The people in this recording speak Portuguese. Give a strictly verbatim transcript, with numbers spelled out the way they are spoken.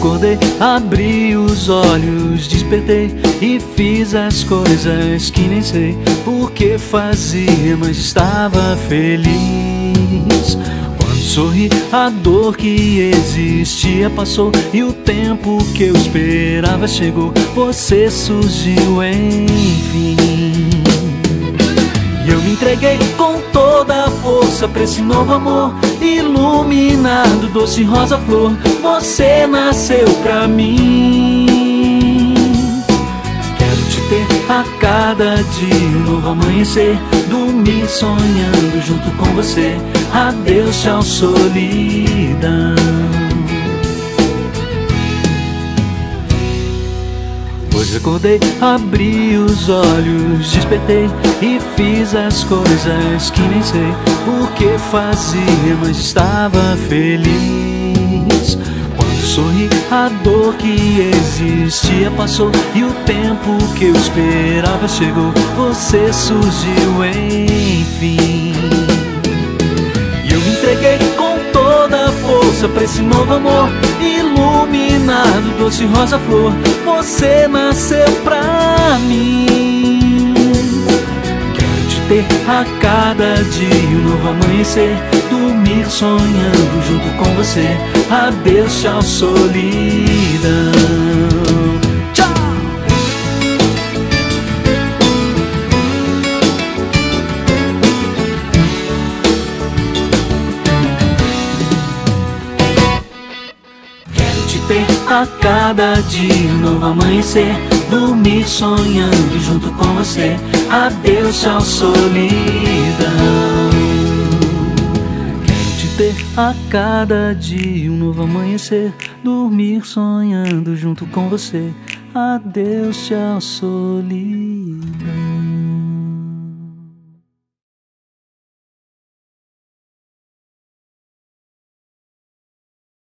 acordei, abri os olhos, despertei e fiz as coisas que nem sei por que fazia, mas estava feliz. Quando sorri, a dor que existia passou e o tempo que eu esperava chegou. Você surgiu enfim. E eu me entreguei com toda a força pra esse novo amor, iluminado, doce rosa flor. Você nasceu pra mim. Quero te ter a cada dia, um novo amanhecer, dormir sonhando junto com você. Adeus, tchau, solidão. Hoje acordei, abri os olhos, despertei e fiz as coisas que nem sei por que fazia, mas estava feliz. Quando sorri, a dor que existia passou e o tempo que eu esperava chegou. Você surgiu enfim. E eu me entreguei com toda a força pra esse novo amor, iluminado, doce rosa flor. Você nasceu pra mim. Quero te ter a cada dia, um novo amanhecer, dormir sonhando junto com você. Adeus, tchau, solidão. Tchau! Ter a cada dia um novo amanhecer, dormir sonhando junto com você. Adeus, tchau, solidão. Quero te ter a cada dia um novo amanhecer, dormir sonhando junto com você. Adeus, tchau, solidão.